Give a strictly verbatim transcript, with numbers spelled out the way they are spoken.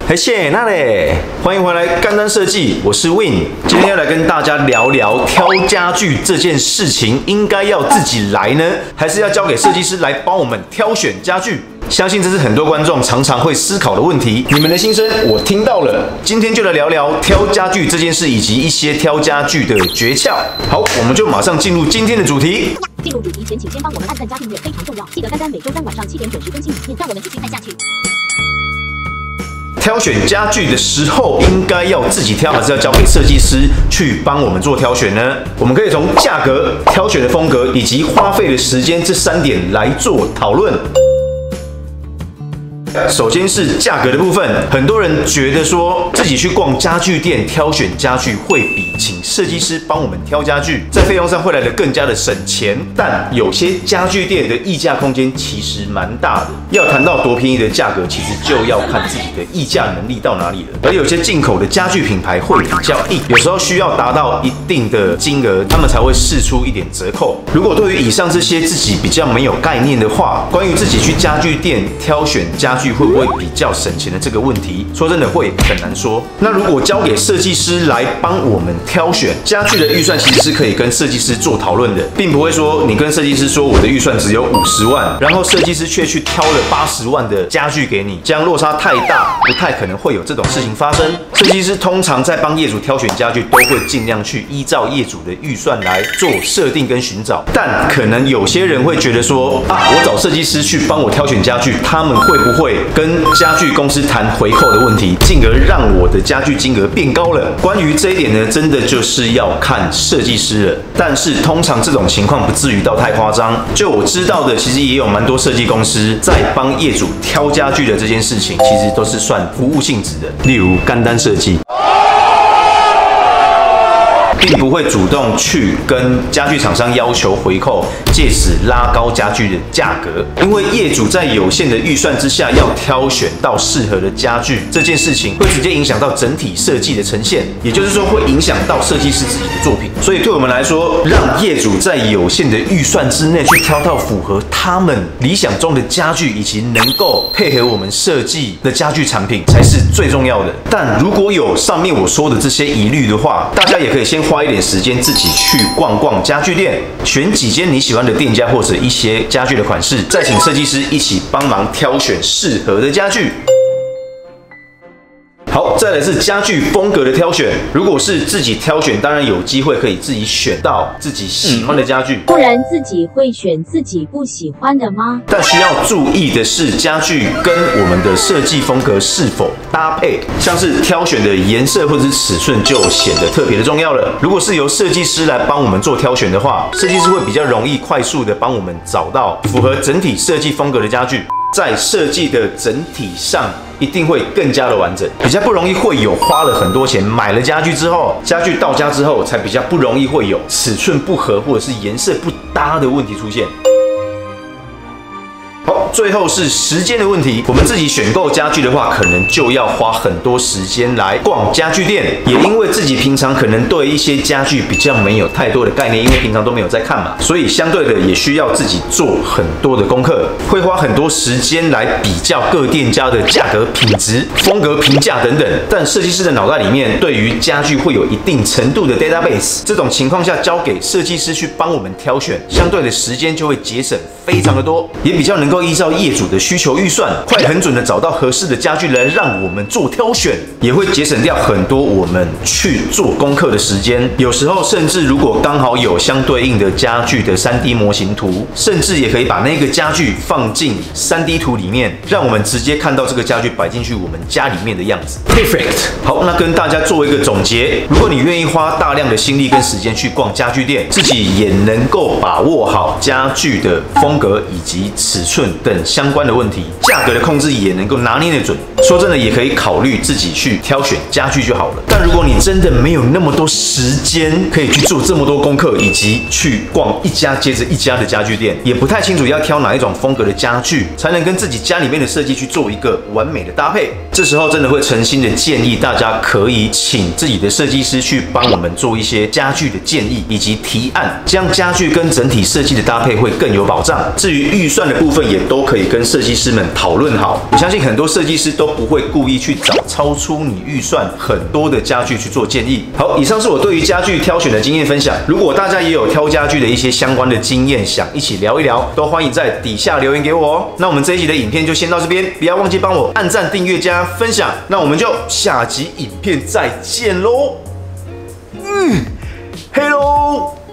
嘿，谢那嘞，欢迎回来干单设计，我是 Win， 今天要来跟大家聊聊挑家具这件事情，应该要自己来呢，还是要交给设计师来帮我们挑选家具？相信这是很多观众常常会思考的问题，你们的心声我听到了。今天就来聊聊挑家具这件事，以及一些挑家具的诀窍。好，我们就马上进入今天的主题。 进入主题前，请先帮我们按赞加订阅，非常重要。记得干单每周三晚上七点准时更新影片，让我们继续看下去。 挑选家具的时候，应该要自己挑，还是要交给设计师去帮我们做挑选呢？我们可以从价格、挑选的风格以及花费的时间这三点来做讨论。首先是价格的部分，很多人觉得说自己去逛家具店挑选家具会比请设计师帮我们挑家具，在费用上会来得更加的省钱。但有些家具店的议价空间其实蛮大的，要谈到多便宜的价格，其实就要看自己的议价能力到哪里了。而有些进口的家具品牌会比较硬，有时候需要达到一定的金额，他们才会释出一点折扣。如果对于以上这些自己比较没有概念的话，关于自己去家具店挑选家具会不会比较省钱的这个问题，说真的会很难说。那如果交给设计师来帮我们挑选家具的预算，其实是可以跟设计师做讨论的，并不会说你跟设计师说我的预算只有五十万，然后设计师却去挑了八十万的家具给你，这样落差太大，不太可能会有这种事情发生。设计师通常在帮业主挑选家具，都会尽量去依照业主的预算来做设定跟寻找。但可能有些人会觉得说啊，我找设计师去帮我挑选家具，他们会不会跟家具公司谈回扣的问题，进而让我的家具金额变高了？关于这一点呢，真的就是要看设计师了。但是通常这种情况不至于到太夸张。就我知道的，其实也有蛮多设计公司在帮业主挑家具的这件事情，其实都是算服务性质的，例如干单设计。并不会主动去跟家具厂商要求回扣，借此拉高家具的价格。因为业主在有限的预算之下，要挑选到适合的家具，这件事情会直接影响到整体设计的呈现，也就是说会影响到设计师自己的作品。所以对我们来说，让业主在有限的预算之内去挑到符合他们理想中的家具，以及能够配合我们设计的家具产品，才是最重要的。但如果有上面我说的这些疑虑的话，大家也可以先花一点时间自己去逛逛家具店，选几间你喜欢的店家或者一些家具的款式，再请设计师一起帮忙挑选适合的家具。好，再来是家具风格的挑选。如果是自己挑选，当然有机会可以自己选到自己喜欢的家具。 不然自己会选自己不喜欢的吗？ 但需要注意的是，家具跟我们的设计风格是否搭配，像是挑选的颜色或者是尺寸就显得特别的重要了。如果是由设计师来帮我们做挑选的话，设计师会比较容易快速的帮我们找到符合整体设计风格的家具，在设计的整体上一定会更加的完整，比较不容易会有花了很多钱买了家具之后，家具到家之后才比较不容易会有尺寸不合或者是颜色不搭的问题出现。好，最后是时间的问题。我们自己选购家具的话，可能就要花很多时间来逛家具店。也因为自己平常可能对一些家具比较没有太多的概念，因为平常都没有在看嘛，所以相对的也需要自己做很多的功课，会花很多时间来比较各店家的价格、品质、风格评价等等。但设计师的脑袋里面对于家具会有一定程度的 database， 这种情况下交给设计师去帮我们挑选，相对的时间就会节省非常的多，也比较能够依照业主的需求预算，快很准的找到合适的家具来让我们做挑选，也会节省掉很多我们去做功课的时间。有时候甚至如果刚好有相对应的家具的 三 D 模型图，甚至也可以把那个家具放进 三 D 图里面，让我们直接看到这个家具摆进去我们家里面的样子。Perfect。好，那跟大家做一个总结，如果你愿意花大量的心力跟时间去逛家具店，自己也能够把握好家具的风格以及尺寸等相关的问题，价格的控制也能够拿捏得准。说真的，也可以考虑自己去挑选家具就好了。但如果你真的没有那么多时间可以去做这么多功课，以及去逛一家接着一家的家具店，也不太清楚要挑哪一种风格的家具，才能跟自己家里面的设计去做一个完美的搭配。这时候真的会诚心的建议大家可以请自己的设计师去帮我们做一些家具的建议以及提案，这样家具跟整体设计的搭配会更有保障。至于预算的部分，也都都可以跟设计师们讨论好。我相信很多设计师都不会故意去找超出你预算很多的家具去做建议。好，以上是我对于家具挑选的经验分享。如果大家也有挑家具的一些相关的经验，想一起聊一聊，都欢迎在底下留言给我哦。那我们这一集的影片就先到这边，不要忘记帮我按赞、订阅、加分享。那我们就下集影片再见喽。嗯，嘿喽。